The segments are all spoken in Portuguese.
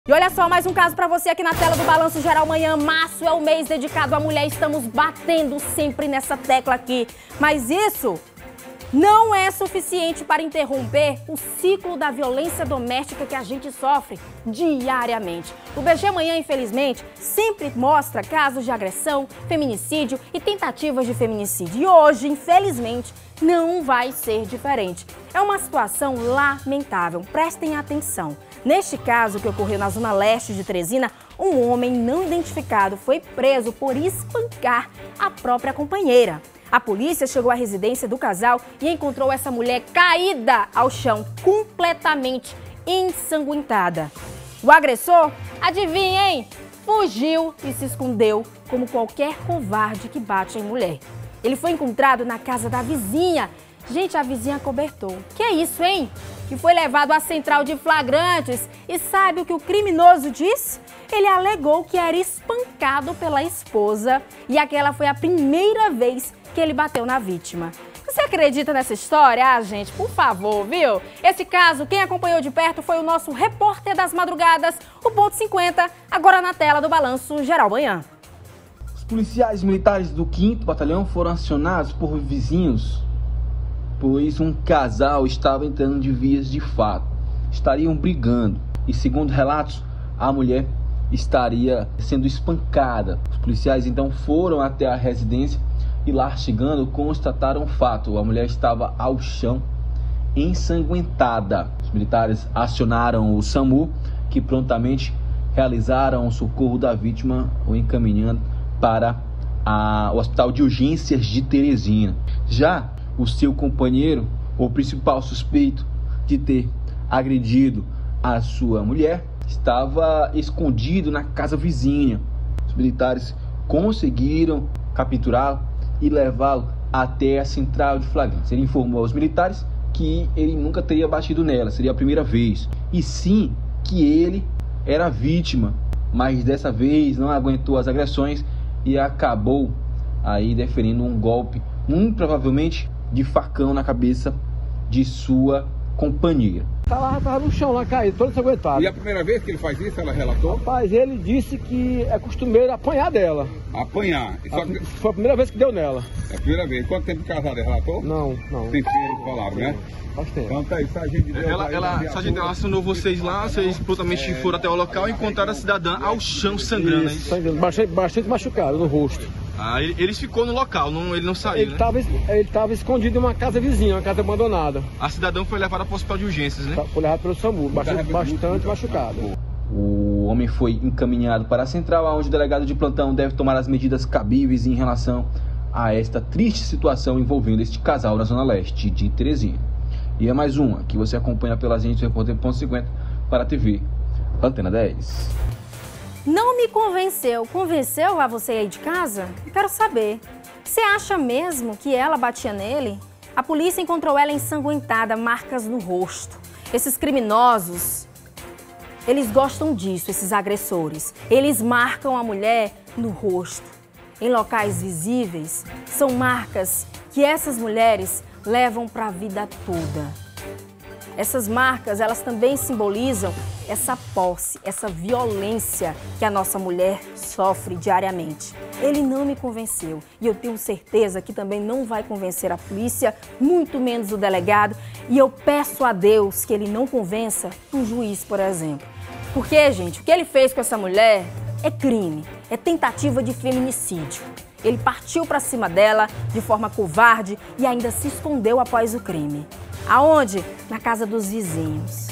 E olha só, mais um caso para você aqui na tela do Balanço Geral Manhã. Março é o mês dedicado à mulher, estamos batendo sempre nessa tecla aqui. Mas isso não é suficiente para interromper o ciclo da violência doméstica que a gente sofre diariamente. O BG Manhã, infelizmente, sempre mostra casos de agressão, feminicídio e tentativas de feminicídio. E hoje, infelizmente, não vai ser diferente. É uma situação lamentável. Prestem atenção. Neste caso que ocorreu na zona leste de Teresina, um homem não identificado foi preso por espancar a própria companheira. A polícia chegou à residência do casal e encontrou essa mulher caída ao chão, completamente ensanguentada. O agressor, adivinha, hein? Fugiu e se escondeu como qualquer covarde que bate em mulher. Ele foi encontrado na casa da vizinha. Gente, a vizinha cobertou. Que é isso, hein? E foi levado à central de flagrantes. E sabe o que o criminoso disse? Ele alegou que era espancado pela esposa e aquela foi a primeira vez que ele bateu na vítima. Você acredita nessa história? Ah, gente, por favor, viu? Esse caso, quem acompanhou de perto foi o nosso repórter das madrugadas, o Ponto 50, agora na tela do Balanço Geral Manhã. Os policiais militares do 5º Batalhão foram acionados por vizinhos, pois um casal estava entrando de vias de fato. Estariam brigando e, segundo relatos, a mulher estaria sendo espancada. Os policiais então foram até a residência e, lá chegando, constataram o fato. A mulher estava ao chão, ensanguentada. Os militares acionaram o SAMU, que prontamente realizaram o socorro da vítima, o encaminhando para o Hospital de Urgências de Teresina. Já o seu companheiro, o principal suspeito de ter agredido a sua mulher, estava escondido na casa vizinha. Os militares conseguiram capturá-lo e levá-lo até a central de flagrantes. Ele informou aos militares que ele nunca teria batido nela, seria a primeira vez, e sim que ele era vítima, mas dessa vez não aguentou as agressões e acabou aí deferindo um golpe, muito provavelmente de facão na cabeça de sua companheira. Tava no chão lá caído, todo ensanguentado. E a primeira vez que ele faz isso, ela relatou? Rapaz, ele disse que é costumeiro apanhar dela. Apanhar? Foi a primeira vez que deu nela. É a primeira vez. Quanto tempo de casado ele relatou? Não. Tem filho de palavra, né? Faz tempo. Então tá aí, sargento de Deus. Sargento, ela acionou vocês lá, vocês prontamente foram até o local e encontraram a cidadã ao chão sangrando, Isso, sangrando, bastante machucado no rosto. Ah, ele ficou no local, ele não saiu, ele, né? Ele tava escondido em uma casa vizinha, uma casa abandonada. A cidadã foi levada para o hospital de urgências, né? Foi levado pelo SAMU, bastante machucado. O homem foi encaminhado para a central, onde o delegado de plantão deve tomar as medidas cabíveis em relação a esta triste situação envolvendo este casal na zona leste de Teresina. E é mais uma que você acompanha pela gente do Repórter Ponto 50 para a TV Antena 10. Não me convenceu. Convenceu a você aí de casa? Quero saber. Você acha mesmo que ela batia nele? A polícia encontrou ela ensanguentada, marcas no rosto. Esses criminosos, eles gostam disso, esses agressores. Eles marcam a mulher no rosto, em locais visíveis. São marcas que essas mulheres levam para a vida toda. Essas marcas, elas também simbolizam essa posse, essa violência que a nossa mulher sofre diariamente. Ele não me convenceu e eu tenho certeza que também não vai convencer a polícia, muito menos o delegado. E eu peço a Deus que ele não convença um juiz, por exemplo. Porque, gente, o que ele fez com essa mulher é crime, é tentativa de feminicídio. Ele partiu para cima dela de forma covarde e ainda se escondeu após o crime. Aonde? Na casa dos vizinhos.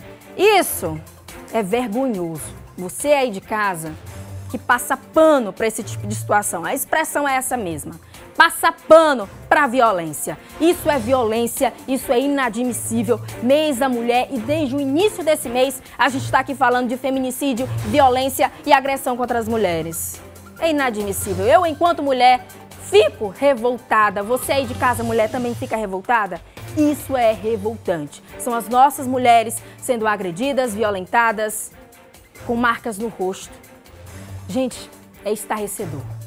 Isso é vergonhoso. Você aí de casa que passa pano para esse tipo de situação. A expressão é essa mesma. Passa pano para a violência. Isso é violência, isso é inadmissível. Mês da mulher e desde o início desse mês a gente está aqui falando de feminicídio, violência e agressão contra as mulheres. É inadmissível. Eu, enquanto mulher, fico revoltada. Você aí de casa, mulher, também fica revoltada? Isso é revoltante. São as nossas mulheres sendo agredidas, violentadas, com marcas no rosto. Gente, é estarrecedor.